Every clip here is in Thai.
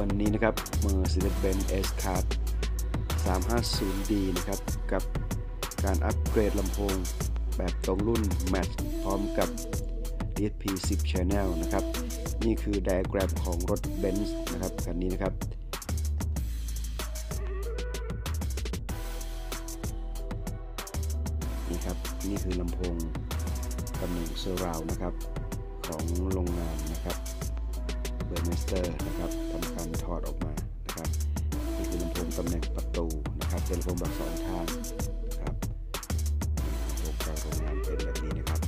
วันนี้นะครับ Mercedes-Benz S-Class 350D นะครับกับการอัปเกรดลำโพงแบบตรงรุ่น Match พร้อมกับ DSP 10 Channel นะครับนี่คือไดอะแกรมของรถ Benz นะครับคันนี้นะครับนี่ครับนี่คือลำโพงตำแหน่ง Surround นะครับของโรงงานนะครับเบอร์เมสเตอร์นะครับทำการถอดออกมานะครับนี่คือลำโพงตำแหน่งประตูนะครับเป็นลำโพงแบบ2ทางนะครับลำโพงจากโรงงานเป็นแบบนี้นะครับ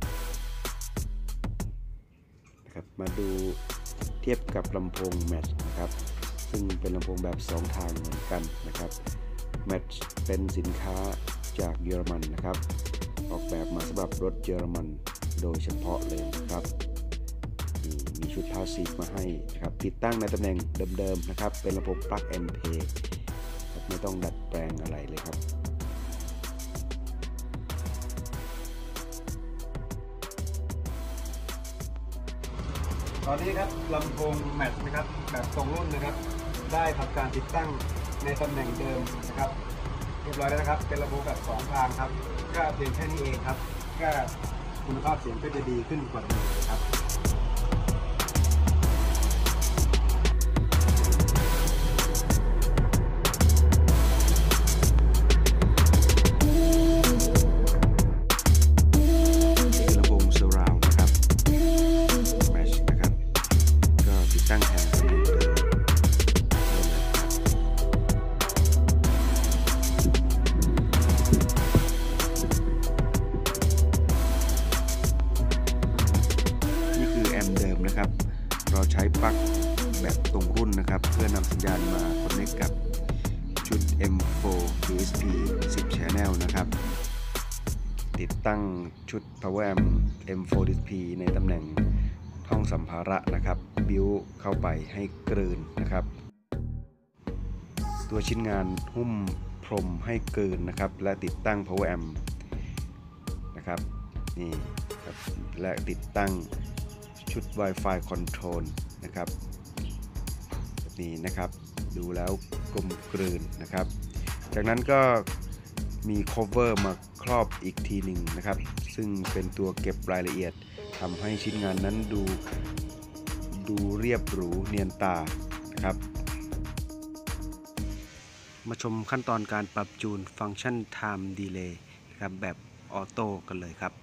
มาดูเทียบกับลำโพง Match นะครับซึ่งเป็นลำโพงแบบ2ทางเหมือนกันนะครับ Match เป็นสินค้าจากเยอรมันนะครับออกแบบมาสำหรับรถเยอรมันโดยเฉพาะเลยนะครับมีชุดพาสซีฟมาให้นะครับติดตั้งในตำแหน่งเดิมๆนะครับเป็นลำโพง Plug and Play ไม่ต้องดัดแปลงอะไรเลยครับตอนนี้ครับลำโพงแมทนะครับแบบตรงรุ่นนะครับได้ทำการติดตั้งในตำแหน่งเดิมนะครับเรียบร้อยแล้วนะครับเป็นลำโพงแบบ2ทางครับก็เพียงแค่นี้เองครับก็คุณภาพเสียงก็จะดีขึ้นกว่าเดิมครับเดิมนะครับเราใช้ปลั๊กแบบตรงรุ่นนะครับเพื่อนำสัญญาณมาคอนเนคกับชุด M4 DSP 10 Channel นะครับติดตั้งชุด Power Amp M4 DSP ในตำแหน่งห้องสัมภาระนะครับบิวเข้าไปให้กลืนนะครับตัวชิ้นงานหุ้มพรมให้กลืนนะครับและติดตั้ง Power Amp นะครับนี่ครับและติดตั้งชุด Wi-Fi Control นะครับแบบนี้นะครับดูแล้วกลมกลืนนะครับจากนั้นก็มี cover มาครอบอีกทีหนึ่งนะครับซึ่งเป็นตัวเก็บรายละเอียดทำให้ชิ้นงานนั้นดูเรียบหรูเนียนตานะครับมาชมขั้นตอนการปรับจูนฟังก์ชัน Time Delay นะครับแบบออโต้กันเลยครับ